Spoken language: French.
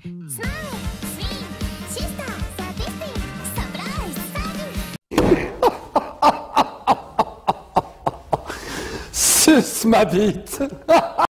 Smile, swing, sister, sadistic, surprise, sudden. Suce ma bite.